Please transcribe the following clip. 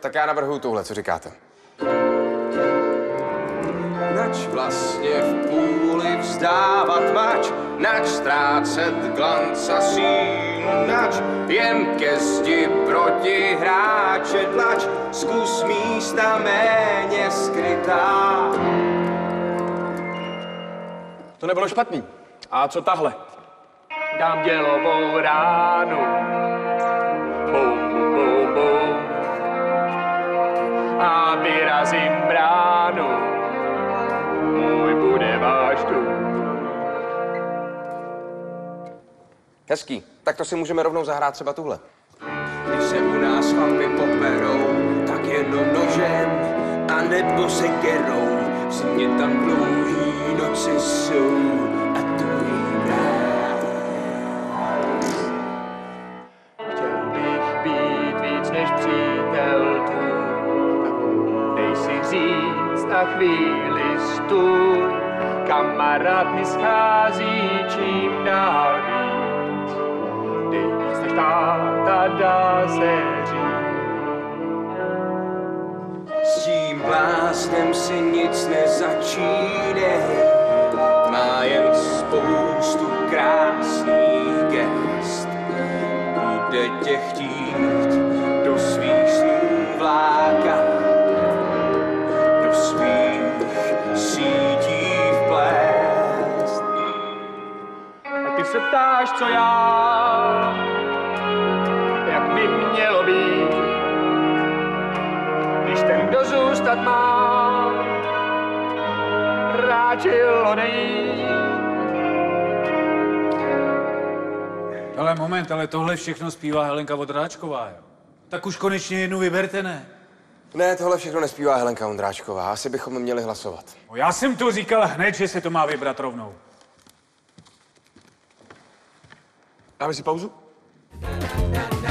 Tak já navrhuju tuhle, co říkáte? Nač vlastně v půli vzdávat mač, nač ztrácet glanc a síl, nač jen ke zdi proti hráče tlač, zkus místa méně skrytá. To nebylo špatný. A co tahle? Dám dělovou ránu. Bum, bum, bum. A vyrazím bránu. Můj bude váš dům. Hezký. Tak to si můžeme rovnou zahrát třeba tuhle. Když se u nás chlapi poperou, tak jenom nožem, anebo sekerou. V zimě tam dlouhý noci jsou a to jim rád. Chtěl bych být víc než přítel tvůj. Dej si říct na chvíli stůj. Kamarád mi schází čím dál víc. Dej víc než táta, dá se říct. S tím bláznem si nic nezačínej, má jen spoustu krásných gest. Bude tě chtít do svých snů vlákat, do svých sítí vplést. A ty se ptáš, co já, jak mi mělo být, když ten, kdo zůstat má, ráčil odejít. Ale moment, ale tohle všechno zpívá Helenka Vondráčková, jo? Tak už konečně jednu vyberte, ne? Ne, tohle všechno nespívá Helenka Vondráčková. Asi bychom měli hlasovat. No, já jsem to říkal hned, že se to má vybrat rovnou. Dáme si pauzu?